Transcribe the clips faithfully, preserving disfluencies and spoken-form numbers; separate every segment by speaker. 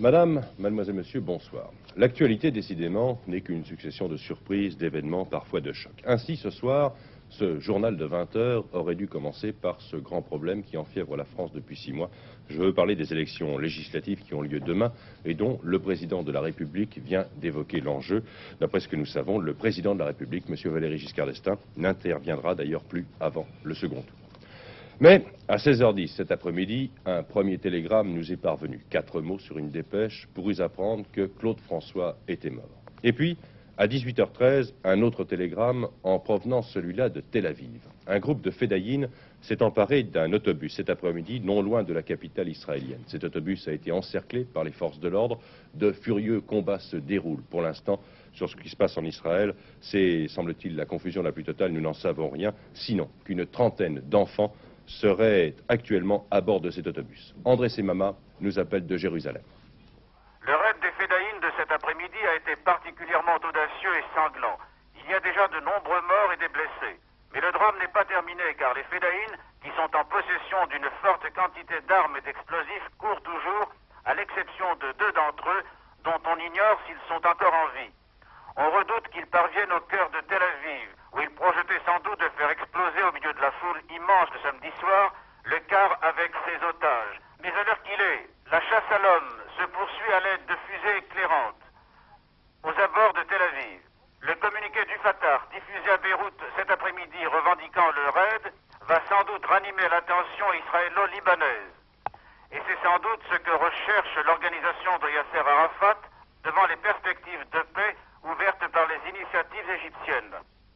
Speaker 1: Madame, mademoiselle, monsieur, bonsoir. L'actualité, décidément, n'est qu'une succession de surprises, d'événements, parfois de chocs. Ainsi, ce soir, ce journal de vingt heures aurait dû commencer par ce grand problème qui enfièvre la France depuis six mois. Je veux parler des élections législatives qui ont lieu demain et dont le président de la République vient d'évoquer l'enjeu. D'après ce que nous savons, le président de la République, monsieur Valéry Giscard d'Estaing, n'interviendra d'ailleurs plus avant le second tour. Mais à seize heures dix cet après-midi, un premier télégramme nous est parvenu. Quatre mots sur une dépêche pour nous apprendre que Claude François était mort. Et puis, à dix-huit heures treize, un autre télégramme en provenance, celui-là de Tel Aviv. Un groupe de fédayines s'est emparé d'un autobus cet après-midi, non loin de la capitale israélienne. Cet autobus a été encerclé par les forces de l'ordre. De furieux combats se déroulent pour l'instant sur ce qui se passe en Israël. C'est, semble-t-il, la confusion la plus totale. Nous n'en savons rien, sinon qu'une trentaine d'enfants seraient actuellement à bord de cet autobus. André Semama nous appelle de Jérusalem.
Speaker 2: Le raid des fédayines de cet après-midi a été particulièrement audacieux et sanglant. Il y a déjà de nombreux morts et des blessés. Mais le drame n'est pas terminé car les fédayines, qui sont en possession d'une forte quantité d'armes et d'explosifs, courent toujours, à l'exception de deux d'entre eux, dont on ignore s'ils sont encore en vie. On redoute qu'ils parviennent au cœur de Tel Aviv, où ils projetaient sans doute de faire exploser au milieu de la foule immense de samedi soir le car avec ses otages. Mais à l'heure qu'il est, la chasse à l'homme se poursuit à l'aide de fusées éclairantes aux abords de Tel Aviv. Le communiqué du Fatah, diffusé à Beyrouth cet après-midi revendiquant le raid, va sans doute ranimer l'attention israélo-libanaise. Et c'est sans doute ce que recherche l'organisation de Yasser Arafat devant les perspectives de paix ouvertes par les initiatives égyptiennes.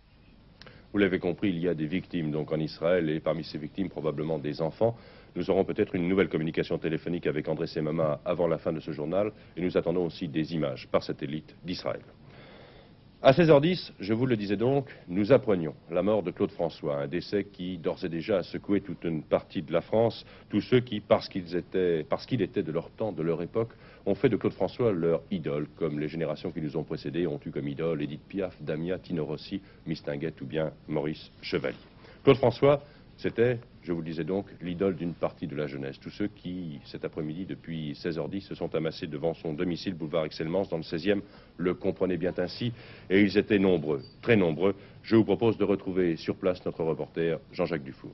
Speaker 1: Vous l'avez compris, il y a des victimes donc en Israël et parmi ces victimes probablement des enfants. Nous aurons peut-être une nouvelle communication téléphonique avec André Semama avant la fin de ce journal et nous attendons aussi des images par satellite d'Israël. À seize heures dix, je vous le disais donc, nous apprenions la mort de Claude François, un décès qui d'ores et déjà a secoué toute une partie de la France. Tous ceux qui, parce qu'ils étaient, parce qu'il était de leur temps, de leur époque, ont fait de Claude François leur idole, comme les générations qui nous ont précédés ont eu comme idole Edith Piaf, Damia, Tino Rossi, Mistinguett ou bien Maurice Chevalier. Claude François, c'était, je vous le disais donc, l'idole d'une partie de la jeunesse. Tous ceux qui, cet après-midi, depuis seize heures dix, se sont amassés devant son domicile, boulevard Excellence, dans le seizième, le comprenaient bien ainsi, et ils étaient nombreux, très nombreux. Je vous propose de retrouver sur place notre reporter, Jean-Jacques Dufour.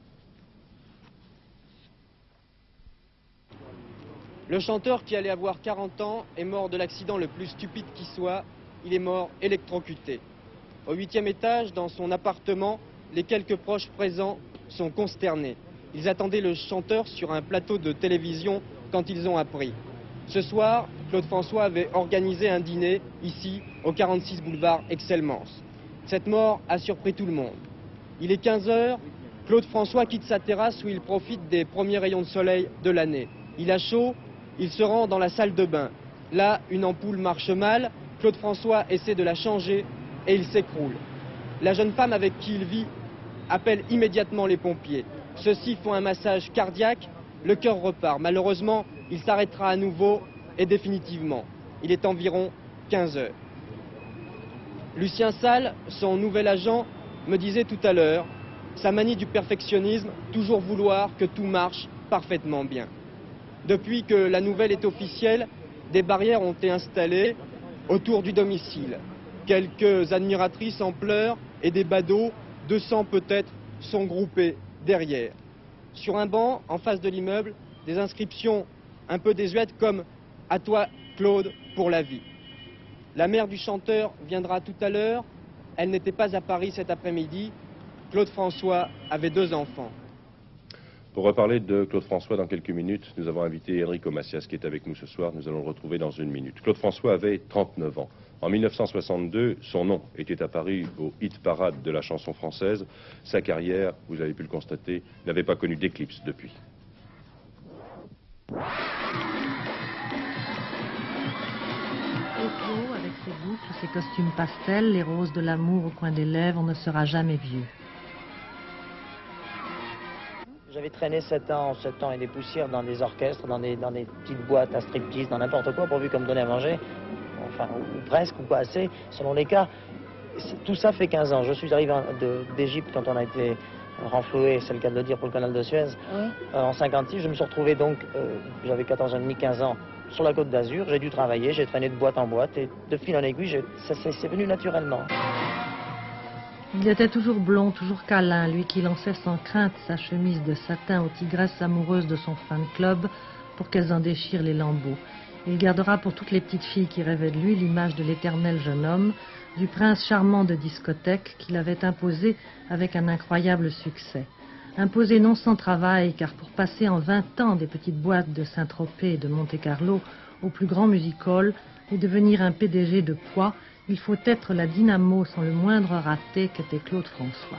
Speaker 3: Le chanteur qui allait avoir quarante ans est mort de l'accident le plus stupide qui soit. Il est mort électrocuté. Au huitième étage, dans son appartement, les quelques proches présents sont consternés. Ils attendaient le chanteur sur un plateau de télévision quand ils ont appris. Ce soir, Claude François avait organisé un dîner ici, au quarante-six boulevard Excellence. Cette mort a surpris tout le monde. Il est quinze heures, Claude François quitte sa terrasse où il profite des premiers rayons de soleil de l'année. Il a chaud, il se rend dans la salle de bain. Là, une ampoule marche mal, Claude François essaie de la changer et il s'écroule. La jeune femme avec qui il vit appelle immédiatement les pompiers. Ceux-ci font un massage cardiaque, le cœur repart. Malheureusement, il s'arrêtera à nouveau et définitivement. Il est environ quinze heures. Lucien Salle, son nouvel agent, me disait tout à l'heure, sa manie du perfectionnisme, toujours vouloir que tout marche parfaitement bien. Depuis que la nouvelle est officielle, des barrières ont été installées autour du domicile. Quelques admiratrices en pleurs et des badauds, deux cents peut-être, sont groupés derrière. Sur un banc, en face de l'immeuble, des inscriptions un peu désuètes comme « À toi, Claude, pour la vie ». La mère du chanteur viendra tout à l'heure. Elle n'était pas à Paris cet après-midi. Claude François avait deux enfants.
Speaker 1: Pour reparler de Claude François dans quelques minutes, nous avons invité Enrico Macias qui est avec nous ce soir. Nous allons le retrouver dans une minute. Claude François avait trente-neuf ans. En mille neuf cent soixante-deux, son nom était apparu au hit parade de la chanson française. Sa carrière, vous avez pu le constater, n'avait pas connu d'éclipse depuis.
Speaker 4: Claude, avec ses boucles, ses costumes pastels, les roses de l'amour au coin des lèvres, ne sera jamais vieux.
Speaker 5: J'avais traîné sept ans, sept ans et des poussières dans des orchestres, dans des, dans des petites boîtes à striptease, dans n'importe quoi, pourvu qu'on me donnait à manger. Enfin, ou, ou presque, ou pas assez, selon les cas. Tout ça fait quinze ans. Je suis arrivé d'Égypte quand on a été renfloué, c'est le cas de le dire, pour le canal de Suez.
Speaker 6: Oui.
Speaker 5: Euh, en cinquante-six, je me suis retrouvé donc, euh, j'avais quatorze ans et demi, quinze ans, sur la Côte d'Azur. J'ai dû travailler, j'ai traîné de boîte en boîte et de fil en aiguille, je- ça c'est c'est venu naturellement.
Speaker 4: Il était toujours blond, toujours câlin, lui qui lançait sans crainte sa chemise de satin aux tigresses amoureuses de son fan club pour qu'elles en déchirent les lambeaux. Il gardera pour toutes les petites filles qui rêvaient de lui l'image de l'éternel jeune homme, du prince charmant de discothèque qu'il avait imposé avec un incroyable succès. Imposé non sans travail, car pour passer en vingt ans des petites boîtes de Saint-Tropez et de Monte-Carlo au plus grand music hall et devenir un P D G de poids, il faut être la dynamo sans le moindre raté qu'était Claude François.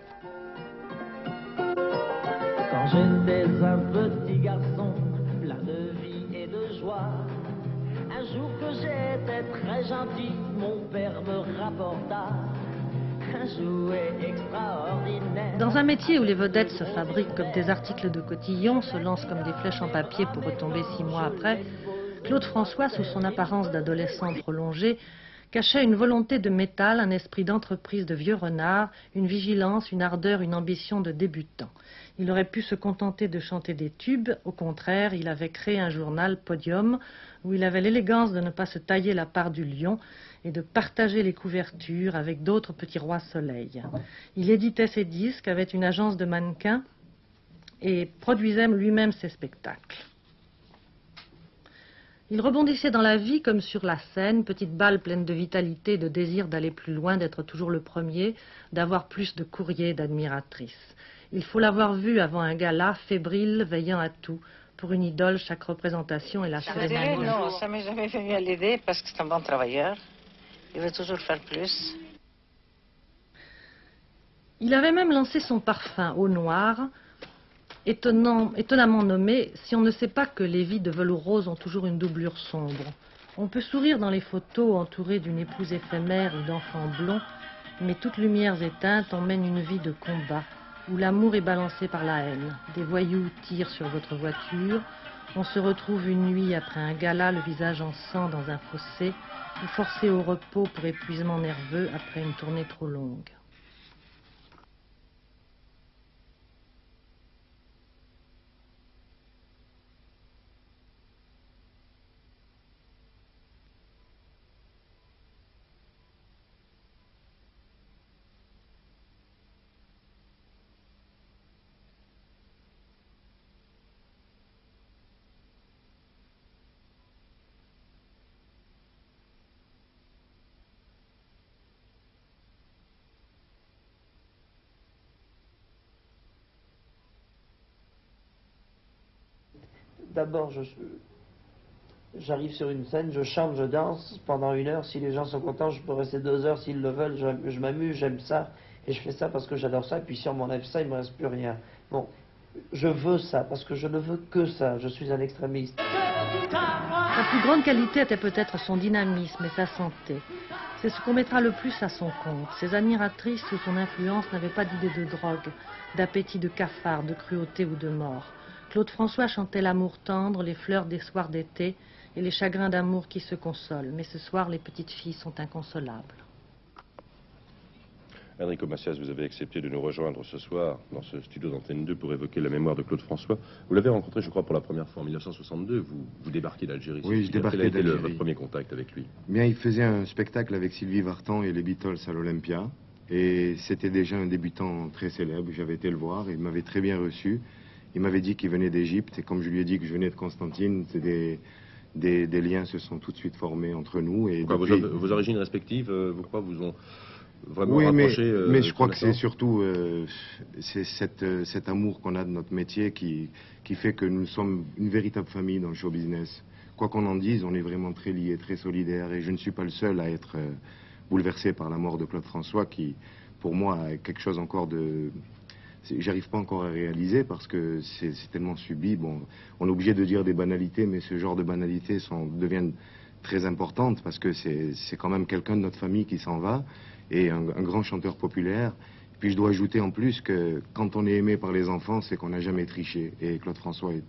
Speaker 5: Quand j'étais un petit garçon, plein de vie et de joie, un jour que j'étais très gentil, mon père me rapporta un jouet extraordinaire.
Speaker 4: Dans un métier où les vedettes se fabriquent comme des articles de cotillon, se lancent comme des flèches en papier pour retomber six mois après, Claude François, sous son apparence d'adolescent prolongé, cachait une volonté de métal, un esprit d'entreprise de vieux renard, une vigilance, une ardeur, une ambition de débutant. Il aurait pu se contenter de chanter des tubes. Au contraire, il avait créé un journal, Podium, où il avait l'élégance de ne pas se tailler la part du lion et de partager les couvertures avec d'autres petits rois soleil. Il éditait ses disques, avait une agence de mannequins et produisait lui-même ses spectacles. Il rebondissait dans la vie comme sur la scène, petite balle pleine de vitalité, de désir d'aller plus loin, d'être toujours le premier, d'avoir plus de courriers, d'admiratrices. Il faut l'avoir vu avant un gala, fébrile, veillant à tout. Pour une idole, chaque représentation est la
Speaker 6: Je dirais
Speaker 4: cérémonie.
Speaker 6: non, ça m'est jamais venu à l'idée parce que c'est un bon travailleur. Il veut toujours faire plus.
Speaker 4: Il avait même lancé son parfum au noir, étonnant, étonnamment nommé « Si on ne sait pas que les vies de velours rose ont toujours une doublure sombre ». On peut sourire dans les photos entouré d'une épouse éphémère ou d'enfants blonds, mais toutes lumières éteintes, on mène une vie de combat, où l'amour est balancé par la haine. Des voyous tirent sur votre voiture, on se retrouve une nuit après un gala, le visage en sang dans un fossé, ou forcé au repos pour épuisement nerveux après une tournée trop longue.
Speaker 5: D'abord, je, j'arrive sur une scène, je chante, je danse pendant une heure. Si les gens sont contents, je peux rester deux heures s'ils le veulent. Je, je m'amuse, j'aime ça. Et je fais ça parce que j'adore ça. Et puis si on m'enlève ça, il ne me reste plus rien. Bon, je veux ça parce que je ne veux que ça. Je suis un extrémiste.
Speaker 4: Sa plus grande qualité était peut-être son dynamisme et sa santé. C'est ce qu'on mettra le plus à son compte. Ses admiratrices sous son influence n'avaient pas d'idée de drogue, d'appétit de cafard, de cruauté ou de mort. Claude François chantait l'amour tendre, les fleurs des soirs d'été et les chagrins d'amour qui se consolent. Mais ce soir, les petites filles sont inconsolables.
Speaker 1: Enrico Macias, vous avez accepté de nous rejoindre ce soir dans ce studio d'Antenne deux pour évoquer la mémoire de Claude François. Vous l'avez rencontré, je crois, pour la première fois en mille neuf cent soixante-deux. Vous, vous débarquez d'Algérie.
Speaker 7: Oui, je débarquais
Speaker 1: Quel a été le,
Speaker 7: d'Algérie.
Speaker 1: votre premier contact avec lui?
Speaker 7: Bien, il faisait un spectacle avec Sylvie Vartan et les Beatles à l'Olympia. Et c'était déjà un débutant très célèbre. J'avais été le voir, il m'avait très bien reçu. Il m'avait dit qu'il venait d'Égypte. Et comme je lui ai dit que je venais de Constantine, des, des, des liens se sont tout de suite formés entre nous. Et
Speaker 1: Quoi,
Speaker 7: depuis...
Speaker 1: vos, vos origines respectives, euh, vous croyez, vous ont vraiment
Speaker 7: oui, mais,
Speaker 1: rapproché euh,
Speaker 7: mais je crois que c'est
Speaker 1: connaissance
Speaker 7: surtout euh, c'est cette, euh, cet amour qu'on a de notre métier qui, qui fait que nous sommes une véritable famille dans le show business. Quoi qu'on en dise, on est vraiment très liés, très solidaires. Et je ne suis pas le seul à être euh, bouleversé par la mort de Claude François, qui, pour moi, a quelque chose encore de... J'arrive pas encore à réaliser parce que c'est tellement subi. Bon, on est obligé de dire des banalités, mais ce genre de banalités sont, deviennent très importantes parce que c'est quand même quelqu'un de notre famille qui s'en va et un, un grand chanteur populaire. Puis je dois ajouter en plus que quand on est aimé par les enfants, c'est qu'on n'a jamais triché. Et Claude François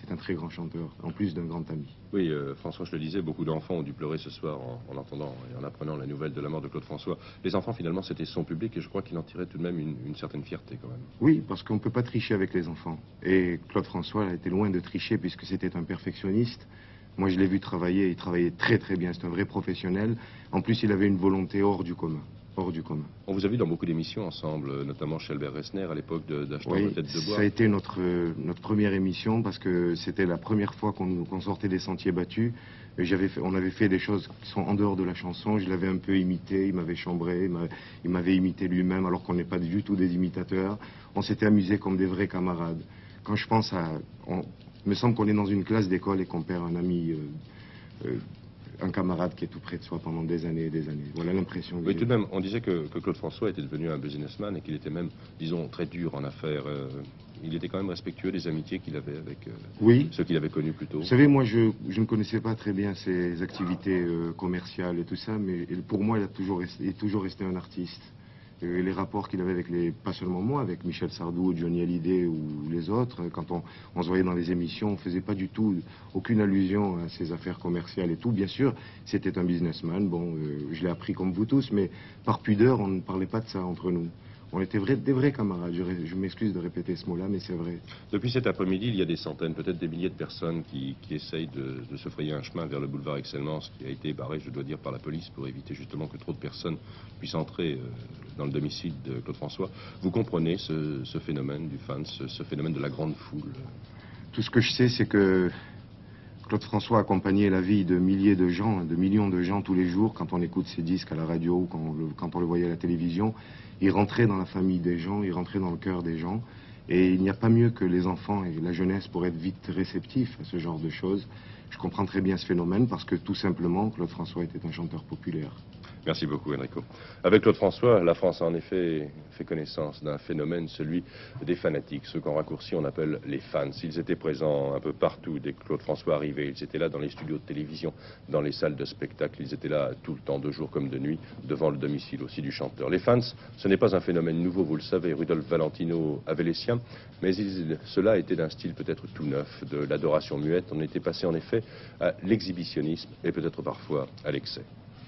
Speaker 7: C'était un très grand chanteur, en plus d'un grand ami.
Speaker 1: Oui, euh, François, je le disais, beaucoup d'enfants ont dû pleurer ce soir en, en entendant et en apprenant la nouvelle de la mort de Claude François. Les enfants, finalement, c'était son public et je crois qu'il en tirait tout de même une, une certaine fierté quand même.
Speaker 7: Oui, parce qu'on ne peut pas tricher avec les enfants. Et Claude François a été loin de tricher puisque c'était un perfectionniste. Moi, je l'ai vu travailler, il travaillait très très bien, c'est un vrai professionnel. En plus, il avait une volonté hors du commun. Hors du commun.
Speaker 1: On vous a vu dans beaucoup d'émissions ensemble, notamment chez Albert Resner à l'époque d'Achetant
Speaker 7: Oui,
Speaker 1: de tête de bois.
Speaker 7: ça a été notre, euh, notre première émission parce que c'était la première fois qu'on qu'on sortait des sentiers battus. J'avais fait, on avait fait des choses qui sont en dehors de la chanson, je l'avais un peu imité, il m'avait chambré, il m'avait imité lui-même alors qu'on n'est pas du tout des imitateurs. On s'était amusés comme des vrais camarades. Quand je pense à... On, il me semble qu'on est dans une classe d'école et qu'on perd un ami... Euh, euh, un camarade qui est tout près de soi pendant des années et des années. Voilà l'impression que
Speaker 1: Oui, tout de même, on disait que, que Claude François était devenu un businessman et qu'il était même, disons, très dur en affaires. Euh, il était quand même respectueux des amitiés qu'il avait avec euh,
Speaker 7: oui.
Speaker 1: ceux qu'il avait connus plus tôt.
Speaker 7: Vous savez, moi, je, je ne connaissais pas très bien ses activités euh, commerciales et tout ça, mais pour moi, il, a toujours resté, il est toujours resté un artiste. Et les rapports qu'il avait avec les, pas seulement moi, avec Michel Sardou, Johnny Hallyday ou les autres, quand on, on se voyait dans les émissions, on ne faisait pas du tout, aucune allusion à ses affaires commerciales et tout. Bien sûr, c'était un businessman, bon, euh, je l'ai appris comme vous tous, mais par pudeur, on ne parlait pas de ça entre nous. On était vrais, des vrais camarades, je, je m'excuse de répéter ce mot-là, mais c'est vrai.
Speaker 1: Depuis cet après-midi, il y a des centaines, peut-être des milliers de personnes qui, qui essayent de, de se frayer un chemin vers le boulevard Excellence, qui a été barré, je dois dire, par la police pour éviter justement que trop de personnes puissent entrer euh, dans le domicile de Claude François. Vous comprenez ce, ce phénomène du fan, ce, ce phénomène de la grande foule?
Speaker 7: Tout ce que je sais, c'est que Claude François accompagnait la vie de milliers de gens, de millions de gens tous les jours, quand on écoute ses disques à la radio ou quand on le, quand on le voyait à la télévision. Il rentrait dans la famille des gens, il rentrait dans le cœur des gens. Et il n'y a pas mieux que les enfants et la jeunesse pour être vite réceptifs à ce genre de choses. Je comprends très bien ce phénomène parce que tout simplement, Claude François était un chanteur populaire.
Speaker 1: Merci beaucoup, Enrico. Avec Claude François, la France a en effet fait connaissance d'un phénomène, celui des fanatiques, ceux qu'en raccourci on appelle les fans. Ils étaient présents un peu partout dès que Claude François arrivait. Ils étaient là dans les studios de télévision, dans les salles de spectacle. Ils étaient là tout le temps, de jour comme de nuit, devant le domicile aussi du chanteur. Les fans, ce n'est pas un phénomène nouveau, vous le savez. Rudolf Valentino avait les siens, mais il, cela était d'un style peut-être tout neuf, de l'adoration muette. On était passé en effet à l'exhibitionnisme et peut-être parfois à l'excès.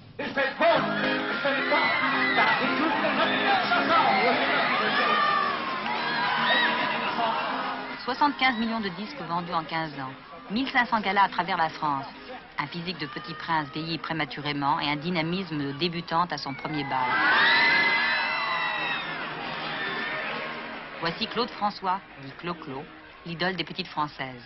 Speaker 8: soixante-quinze millions de disques vendus en quinze ans, mille cinq cents galas à travers la France, un physique de petit prince vieilli prématurément et un dynamisme de débutante à son premier bal. Voici Claude François, dit Clo-Clo, l'idole des petites Françaises.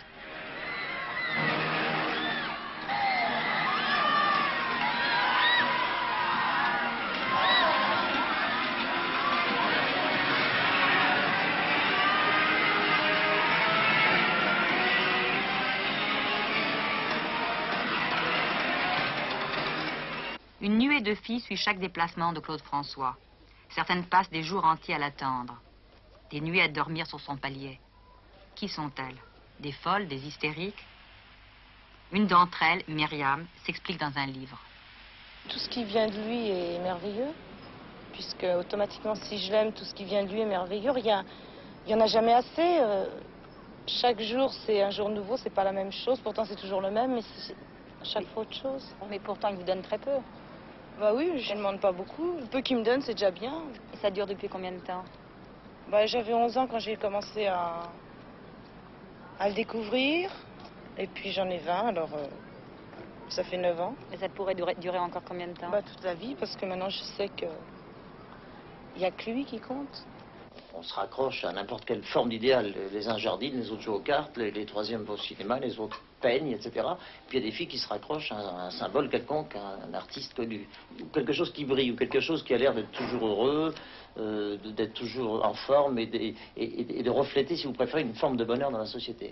Speaker 8: Une nuée de filles suit chaque déplacement de Claude François. Certaines passent des jours entiers à l'attendre. Des nuits à dormir sur son palier. Qui sont-elles? Des folles, des hystériques? Une d'entre elles, Myriam, s'explique dans un livre.
Speaker 9: Tout ce qui vient de lui est merveilleux, puisque automatiquement, si je l'aime, tout ce qui vient de lui est merveilleux. Rien, il n'y en a jamais assez. Euh, chaque jour, c'est un jour nouveau, c'est pas la même chose. Pourtant, c'est toujours le même, mais c'est chaque fois autre chose.
Speaker 8: Mais pourtant, il vous donne très peu.
Speaker 9: Bah oui, je ne demande pas beaucoup. Le peu qu'il me donne, c'est déjà bien.
Speaker 8: Et ça dure depuis combien de temps?
Speaker 9: Bah, j'avais onze ans quand j'ai commencé à, à le découvrir. Et puis j'en ai vingt, alors euh, ça fait neuf ans.
Speaker 8: Et ça pourrait durer, durer encore combien de temps?
Speaker 9: Bah, toute la vie, parce que maintenant je sais que il n'y a que lui qui compte.
Speaker 10: On se raccroche à n'importe quelle forme d'idéal. Les uns jardinent, les autres jouent aux cartes, les, les troisièmes vont au cinéma, les autres peignent, et cetera. Puis il y a des filles qui se raccrochent à un, un symbole quelconque, à un artiste connu. Ou quelque chose qui brille, ou quelque chose qui a l'air d'être toujours heureux, euh, d'être toujours en forme et de, et, et, et de refléter, si vous préférez, une forme de bonheur dans la société.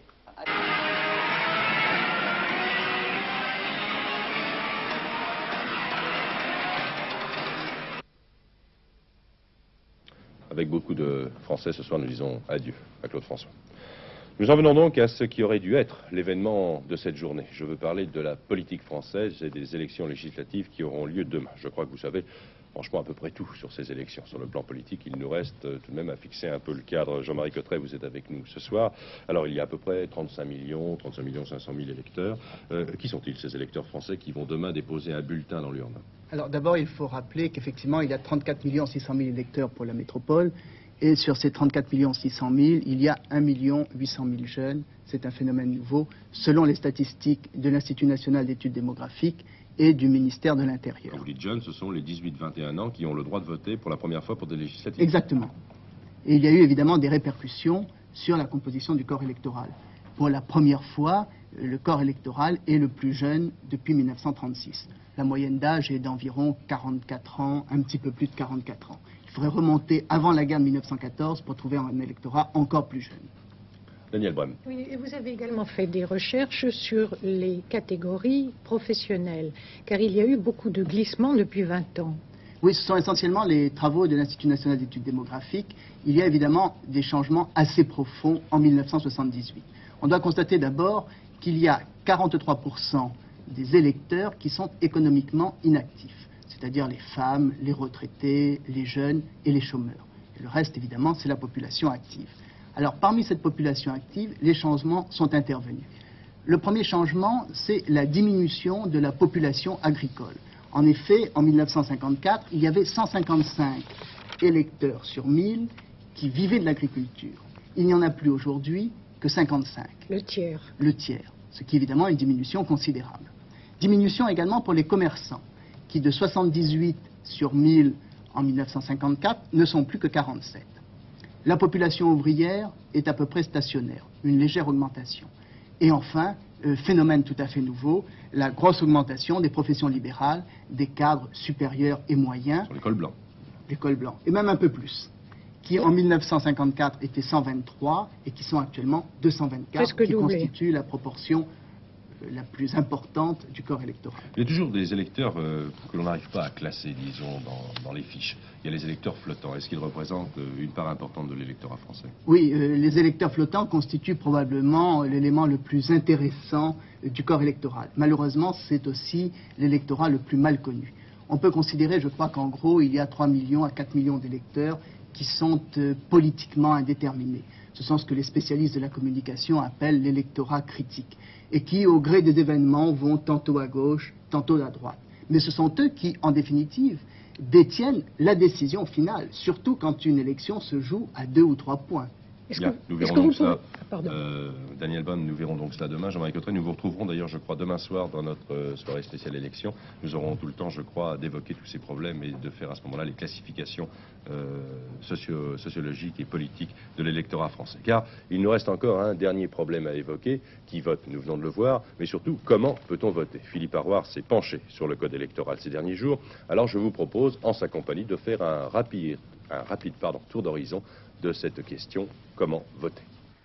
Speaker 1: Avec beaucoup de Français, ce soir, nous disons adieu à Claude François. Nous en venons donc à ce qui aurait dû être l'événement de cette journée. Je veux parler de la politique française et des élections législatives qui auront lieu demain. Je crois que vous savez franchement à peu près tout sur ces élections. Sur le plan politique, il nous reste euh, tout de même à fixer un peu le cadre. Jean-Marie Cotterêts, vous êtes avec nous ce soir. Alors il y a à peu près trente-cinq millions, trente-cinq millions cinq cent mille électeurs. Euh, qui sont-ils ces électeurs français qui vont demain déposer un bulletin dans l'urne?
Speaker 11: Alors d'abord, il faut rappeler qu'effectivement, il y a trente-quatre millions six cent mille électeurs pour la métropole. Et sur ces trente-quatre millions six cent mille, il y a un million huit cent mille jeunes. C'est un phénomène nouveau, selon les statistiques de l'Institut national d'études démographiques et du ministère de l'Intérieur.
Speaker 1: Quand vous dites jeunes, ce sont les dix-huit vingt et un ans qui ont le droit de voter pour la première fois pour des législatives.
Speaker 11: Exactement. Et il y a eu évidemment des répercussions sur la composition du corps électoral. Pour la première fois, le corps électoral est le plus jeune depuis mille neuf cent trente-six. La moyenne d'âge est d'environ quarante-quatre ans, un petit peu plus de quarante-quatre ans. Il faudrait remonter avant la guerre de mille neuf cent quatorze pour trouver un électorat encore plus jeune.
Speaker 1: Daniel Brem.
Speaker 12: Oui, et vous avez également fait des recherches sur les catégories professionnelles, car il y a eu beaucoup de glissements depuis vingt ans.
Speaker 11: Oui, ce sont essentiellement les travaux de l'Institut national d'études démographiques. Il y a évidemment des changements assez profonds en mille neuf cent soixante-dix-huit. On doit constater d'abord qu'il y a quarante-trois pour cent des électeurs qui sont économiquement inactifs, c'est-à-dire les femmes, les retraités, les jeunes et les chômeurs. Et le reste, évidemment, c'est la population active. Alors, parmi cette population active, les changements sont intervenus. Le premier changement, c'est la diminution de la population agricole. En effet, en mille neuf cent cinquante-quatre, il y avait cent cinquante-cinq électeurs sur mille qui vivaient de l'agriculture. Il n'y en a plus aujourd'hui que cinquante-cinq.
Speaker 12: Le tiers.
Speaker 11: Le tiers, ce qui est évidemment une diminution considérable. Diminution également pour les commerçants, qui de soixante-dix-huit sur mille en mille neuf cent cinquante-quatre ne sont plus que quarante-sept. La population ouvrière est à peu près stationnaire, une légère augmentation. Et enfin, euh, phénomène tout à fait nouveau, la grosse augmentation des professions libérales, des cadres supérieurs et moyens.
Speaker 1: Sur les cols blancs.
Speaker 11: Les cols blancs, et même un peu plus, qui en mille neuf cent cinquante-quatre étaient cent vingt-trois et qui sont actuellement deux cent vingt-quatre, qui
Speaker 12: doublé.
Speaker 11: constituent la proportion la plus importante du corps électoral.
Speaker 1: Il y a toujours des électeurs euh, que l'on n'arrive pas à classer, disons, dans, dans les fiches. Il y a les électeurs flottants. Est-ce qu'ils représentent euh, une part importante de l'électorat français?
Speaker 11: Oui, euh, les électeurs flottants constituent probablement l'élément le plus intéressant euh, du corps électoral. Malheureusement, c'est aussi l'électorat le plus mal connu. On peut considérer, je crois qu'en gros, il y a trois millions à quatre millions d'électeurs qui sont euh, politiquement indéterminés. Ce sont ce que les spécialistes de la communication appellent l'électorat critique, et qui, au gré des événements, vont tantôt à gauche, tantôt à droite. Mais ce sont eux qui, en définitive, détiennent la décision finale, surtout quand une élection se joue à deux ou trois points.
Speaker 1: Bien, que, nous verrons donc ça. Euh, Daniel Brem, nous verrons donc cela demain. Jean-Marie Cotterêts, nous vous retrouverons d'ailleurs, je crois, demain soir dans notre euh, soirée spéciale élection. Nous aurons tout le temps, je crois, d'évoquer tous ces problèmes et de faire à ce moment-là les classifications euh, socio sociologiques et politiques de l'électorat français. Car il nous reste encore un dernier problème à évoquer, qui vote, nous venons de le voir, mais surtout, comment peut-on voter? Philippe Arroir s'est penché sur le code électoral ces derniers jours. Alors je vous propose, en sa compagnie, de faire un rapide, un rapide pardon, tour d'horizon de cette question, comment voter?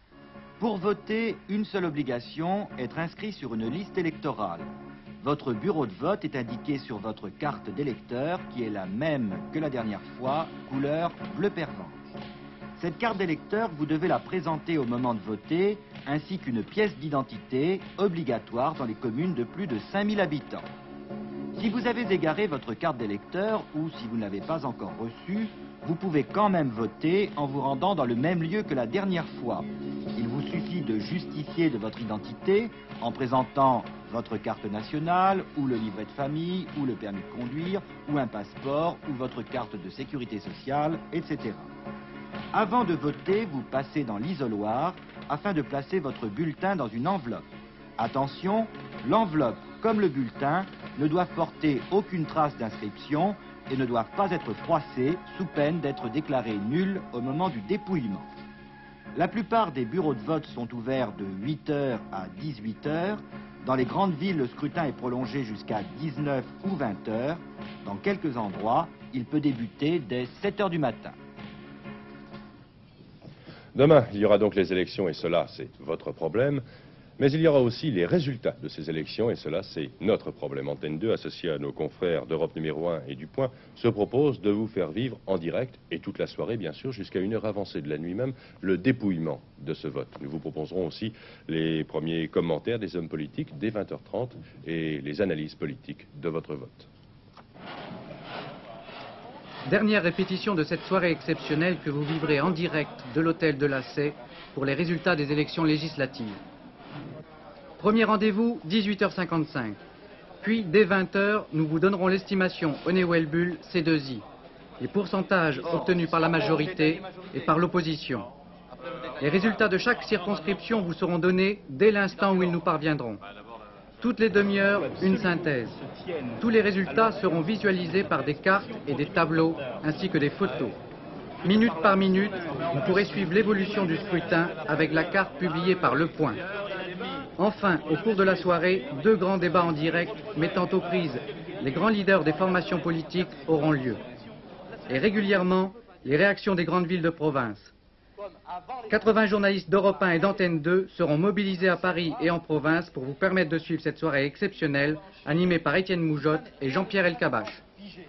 Speaker 13: Pour voter, une seule obligation, être inscrit sur une liste électorale. Votre bureau de vote est indiqué sur votre carte d'électeur, qui est la même que la dernière fois, couleur bleu pervenche. Cette carte d'électeur, vous devez la présenter au moment de voter, ainsi qu'une pièce d'identité obligatoire dans les communes de plus de cinq mille habitants. Si vous avez égaré votre carte d'électeur ou si vous ne l'avez pas encore reçue, vous pouvez quand même voter en vous rendant dans le même lieu que la dernière fois. Il vous suffit de justifier de votre identité en présentant votre carte nationale, ou le livret de famille, ou le permis de conduire, ou un passeport, ou votre carte de sécurité sociale, et cetera. Avant de voter, vous passez dans l'isoloir afin de placer votre bulletin dans une enveloppe. Attention, l'enveloppe, comme le bulletin, ne doivent porter aucune trace d'inscription et ne doivent pas être froissés sous peine d'être déclarés nuls au moment du dépouillement. La plupart des bureaux de vote sont ouverts de huit heures à dix-huit heures. Dans les grandes villes, le scrutin est prolongé jusqu'à dix-neuf ou vingt heures. Dans quelques endroits, il peut débuter dès sept heures du matin.
Speaker 1: Demain, il y aura donc les élections et cela, c'est votre problème. Mais il y aura aussi les résultats de ces élections, et cela, c'est notre problème. Antenne deux, associée à nos confrères d'Europe numéro un et du Point, se propose de vous faire vivre en direct, et toute la soirée, bien sûr, jusqu'à une heure avancée de la nuit même, le dépouillement de ce vote. Nous vous proposerons aussi les premiers commentaires des hommes politiques dès vingt heures trente et les analyses politiques de votre vote.
Speaker 14: Dernière répétition de cette soirée exceptionnelle que vous vivrez en direct de l'hôtel de la Sey pour les résultats des élections législatives. Premier rendez-vous, dix-huit heures cinquante-cinq. Puis, dès vingt heures, nous vous donnerons l'estimation Honeywell-Bull C deux I, les pourcentages obtenus par la majorité et par l'opposition. Les résultats de chaque circonscription vous seront donnés dès l'instant où ils nous parviendront. Toutes les demi-heures, une synthèse. Tous les résultats seront visualisés par des cartes et des tableaux, ainsi que des photos. Minute par minute, vous pourrez suivre l'évolution du scrutin avec la carte publiée par Le Point. Enfin, au cours de la soirée, deux grands débats en direct mettant aux prises les grands leaders des formations politiques auront lieu. Et régulièrement, les réactions des grandes villes de province. quatre-vingts journalistes d'Europe un et d'Antenne deux seront mobilisés à Paris et en province pour vous permettre de suivre cette soirée exceptionnelle animée par Étienne Moujotte et Jean-Pierre Elkabbach.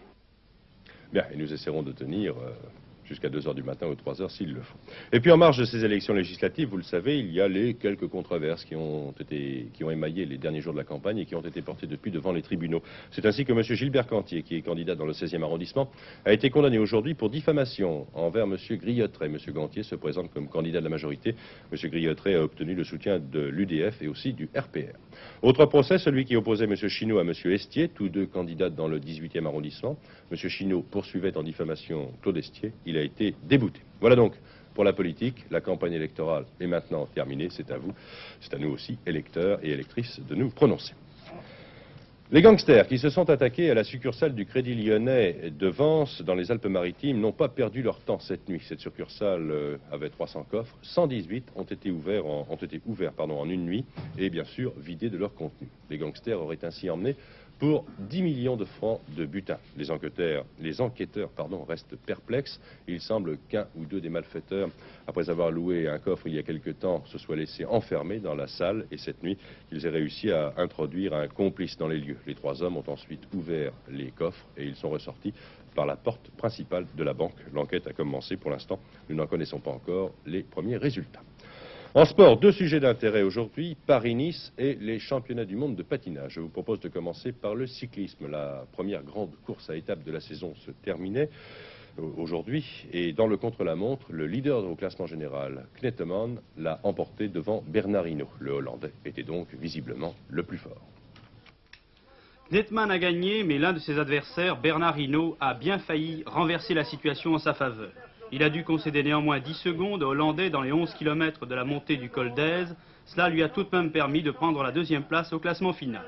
Speaker 1: Bien, et nous essaierons de tenir euh, jusqu'à deux heures du matin ou trois heures s'il le faut. Et puis en marge de ces élections législatives, vous le savez, il y a les quelques controverses qui ont, été, qui ont émaillé les derniers jours de la campagne et qui ont été portées depuis devant les tribunaux. C'est ainsi que M. Gilbert Cantier, qui est candidat dans le seizième arrondissement, a été condamné aujourd'hui pour diffamation envers M. Griottret. M. Cantier se présente comme candidat de la majorité. M. Griottret a obtenu le soutien de l'U D F et aussi du R P R. Autre procès, celui qui opposait M. Chinaud à M. Estier, tous deux candidats dans le dix-huitième arrondissement. M. Chinaud poursuivait en diffamation Claude Estier. Il a été débouté. Voilà donc pour la politique. La campagne électorale est maintenant terminée. C'est à vous, c'est à nous aussi, électeurs et électrices, de nous prononcer. Les gangsters qui se sont attaqués à la succursale du Crédit Lyonnais de Vence dans les Alpes-Maritimes n'ont pas perdu leur temps cette nuit. Cette succursale euh, avait trois cents coffres, cent dix-huit ont été ouverts en, ont été ouverts, pardon, en une nuit et bien sûr vidés de leur contenu. Les gangsters auraient ainsi emmené pour dix millions de francs de butin. Les enquêteurs, les enquêteurs pardon, restent perplexes. Il semble qu'un ou deux des malfaiteurs, après avoir loué un coffre il y a quelque temps, se soient laissés enfermer dans la salle et cette nuit, ils aient réussi à introduire un complice dans les lieux. Les trois hommes ont ensuite ouvert les coffres et ils sont ressortis par la porte principale de la banque. L'enquête a commencé. Pour l'instant, nous n'en connaissons pas encore les premiers résultats. En sport, deux sujets d'intérêt aujourd'hui, Paris-Nice et les championnats du monde de patinage. Je vous propose de commencer par le cyclisme. La première grande course à étapes de la saison se terminait aujourd'hui et dans le contre-la-montre, le leader au classement général, Knetemann, l'a emporté devant Bernard Hinault. Le Hollandais était donc visiblement le plus fort.
Speaker 15: Knetemann a gagné, mais l'un de ses adversaires, Bernard Hinault, a bien failli renverser la situation en sa faveur. Il a dû concéder néanmoins dix secondes aux Hollandais dans les onze kilomètres de la montée du col d'Aise. Cela lui a tout de même permis de prendre la deuxième place au classement final.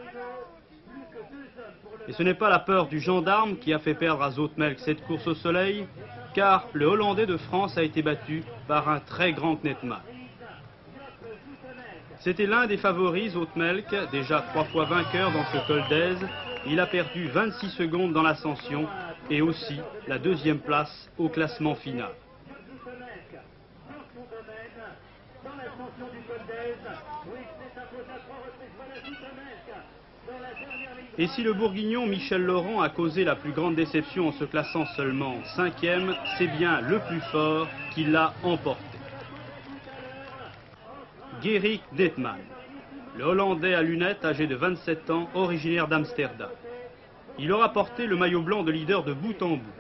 Speaker 15: Et ce n'est pas la peur du gendarme qui a fait perdre à Zoetemelk cette course au soleil, car le Hollandais de France a été battu par un très grand Knetemann. C'était l'un des favoris, Zoetemelk, déjà trois fois vainqueur dans ce col d'Aise. Il a perdu vingt-six secondes dans l'ascension et aussi la deuxième place au classement final. Et si le bourguignon Michel Laurent a causé la plus grande déception en se classant seulement cinquième, c'est bien le plus fort qui l'a emporté. Gerrit Knetemann, le Hollandais à lunettes âgé de vingt-sept ans, originaire d'Amsterdam. Il aura porté le maillot blanc de leader de bout en bout.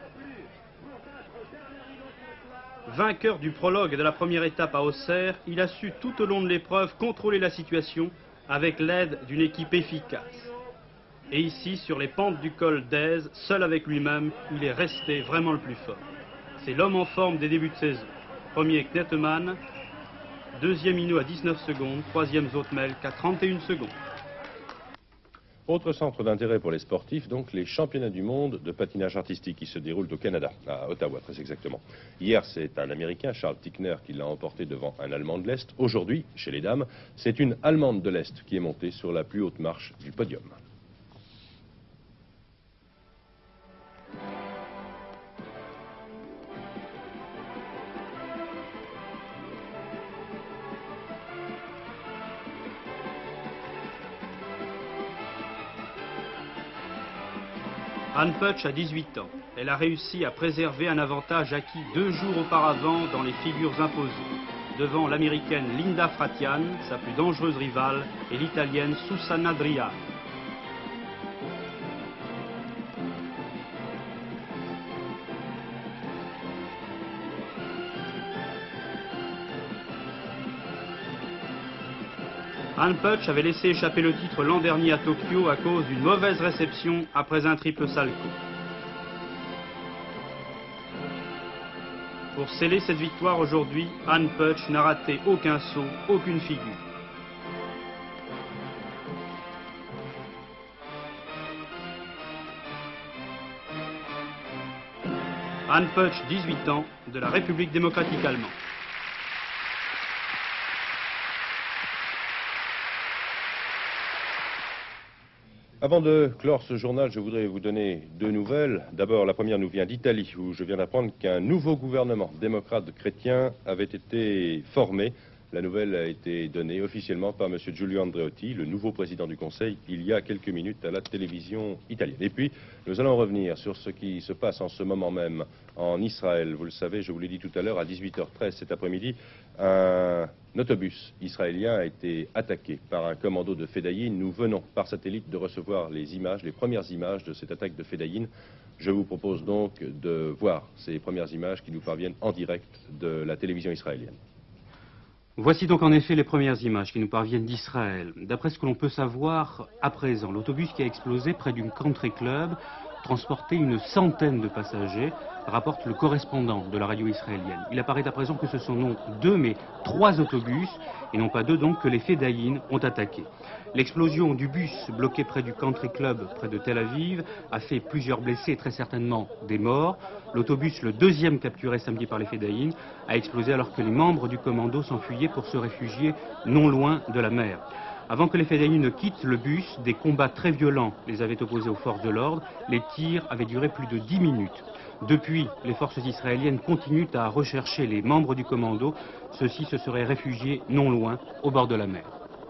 Speaker 15: Vainqueur du prologue de la première étape à Auxerre, il a su tout au long de l'épreuve contrôler la situation avec l'aide d'une équipe efficace. Et ici, sur les pentes du col d'Aise, seul avec lui-même, il est resté vraiment le plus fort. C'est l'homme en forme des débuts de saison. Premier Knetemann, deuxième Hinault à dix-neuf secondes, troisième Zoetemelk à trente et une secondes.
Speaker 1: Autre centre d'intérêt pour les sportifs, donc les championnats du monde de patinage artistique qui se déroulent au Canada, à Ottawa très exactement. Hier, c'est un Américain, Charles Tickner, qui l'a emporté devant un Allemand de l'Est. Aujourd'hui, chez les dames, c'est une Allemande de l'Est qui est montée sur la plus haute marche du podium.
Speaker 15: Anne Putsch a dix-huit ans. Elle a réussi à préserver un avantage acquis deux jours auparavant dans les figures imposées, devant l'américaine Linda Fratian, sa plus dangereuse rivale, et l'italienne Susanna Driani. Anne Putsch avait laissé échapper le titre l'an dernier à Tokyo à cause d'une mauvaise réception après un triple salto. Pour sceller cette victoire aujourd'hui, Anne Putsch n'a raté aucun saut, aucune figure. Anne Putsch, dix-huit ans, de la République démocratique allemande.
Speaker 1: Avant de clore ce journal, je voudrais vous donner deux nouvelles. D'abord, la première nous vient d'Italie, où je viens d'apprendre qu'un nouveau gouvernement démocrate chrétien avait été formé. La nouvelle a été donnée officiellement par M. Giulio Andreotti, le nouveau président du Conseil, il y a quelques minutes à la télévision italienne. Et puis, nous allons revenir sur ce qui se passe en ce moment même en Israël. Vous le savez, je vous l'ai dit tout à l'heure, à dix-huit heures treize cet après-midi, un autobus israélien a été attaqué par un commando de Fedayin. Nous venons par satellite de recevoir les images, les premières images de cette attaque de Fedayin. Je vous propose donc de voir ces premières images qui nous parviennent en direct de la télévision israélienne.
Speaker 15: Voici donc en effet les premières images qui nous parviennent d'Israël. D'après ce que l'on peut savoir à présent, l'autobus qui a explosé près d'une country club transportait une centaine de passagers, rapporte le correspondant de la radio israélienne. Il apparaît à présent que ce sont non deux mais trois autobus, et non pas deux donc, que les Fedayin ont attaqués. L'explosion du bus bloqué près du country club près de Tel Aviv a fait plusieurs blessés et très certainement des morts. L'autobus, le deuxième capturé samedi par les Fedayin, a explosé alors que les membres du commando s'enfuyaient pour se réfugier non loin de la mer. Avant que les Fedayin ne quittent le bus, des combats très violents les avaient opposés aux forces de l'ordre. Les tirs avaient duré plus de dix minutes. Depuis, les forces israéliennes continuent à rechercher les membres du commando. Ceux-ci se seraient réfugiés non loin, au bord de la mer.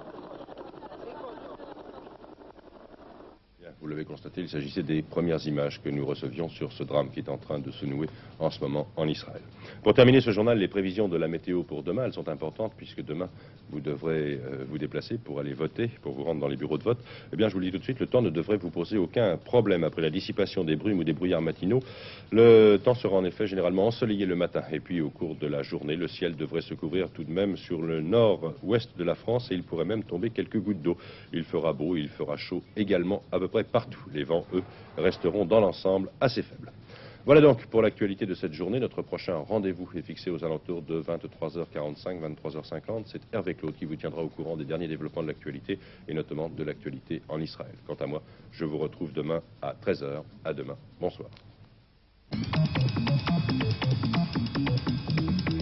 Speaker 1: Vous l'avez constaté, il s'agissait des premières images que nous recevions sur ce drame qui est en train de se nouer en ce moment en Israël. Pour terminer ce journal, les prévisions de la météo pour demain, elles sont importantes puisque demain vous devrez euh, vous déplacer pour aller voter, pour vous rendre dans les bureaux de vote. Eh bien, je vous le dis tout de suite, le temps ne devrait vous poser aucun problème après la dissipation des brumes ou des brouillards matinaux. Le temps sera en effet généralement ensoleillé le matin et puis au cours de la journée, le ciel devrait se couvrir tout de même sur le nord-ouest de la France et il pourrait même tomber quelques gouttes d'eau. Il fera beau, il fera chaud également à peu près partout. Les vents, eux, resteront dans l'ensemble assez faibles. Voilà donc pour l'actualité de cette journée. Notre prochain rendez-vous est fixé aux alentours de vingt-trois heures quarante-cinq, vingt-trois heures cinquante. C'est Hervé Claude qui vous tiendra au courant des derniers développements de l'actualité et notamment de l'actualité en Israël. Quant à moi, je vous retrouve demain à treize heures. À demain. Bonsoir.